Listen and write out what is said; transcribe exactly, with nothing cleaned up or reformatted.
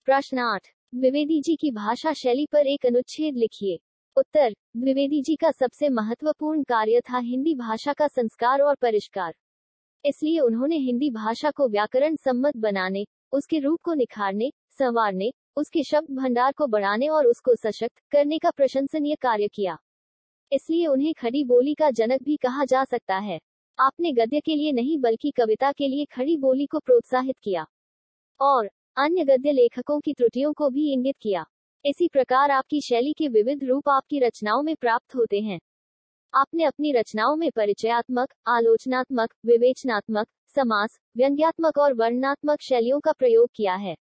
प्रश्न आठ, द्विवेदी जी की भाषा शैली पर एक अनुच्छेद लिखिए। उत्तर, द्विवेदी जी का सबसे महत्वपूर्ण कार्य था हिंदी भाषा का संस्कार और परिष्कार। इसलिए उन्होंने हिंदी भाषा को व्याकरण सम्मत बनाने, उसके रूप को निखारने, संवारने, उसके शब्द भंडार को बढ़ाने और उसको सशक्त करने का प्रशंसनीय कार्य किया। इसलिए उन्हें खड़ी बोली का जनक भी कहा जा सकता है। आपने गद्य के लिए नहीं बल्कि कविता के लिए खड़ी बोली को प्रोत्साहित किया और अन्य गद्य लेखकों की त्रुटियों को भी इंगित किया। इसी प्रकार आपकी शैली के विविध रूप आपकी रचनाओं में प्राप्त होते हैं। आपने अपनी रचनाओं में परिचयात्मक, आलोचनात्मक, विवेचनात्मक, समास, व्यंग्यात्मक और वर्णनात्मक शैलियों का प्रयोग किया है।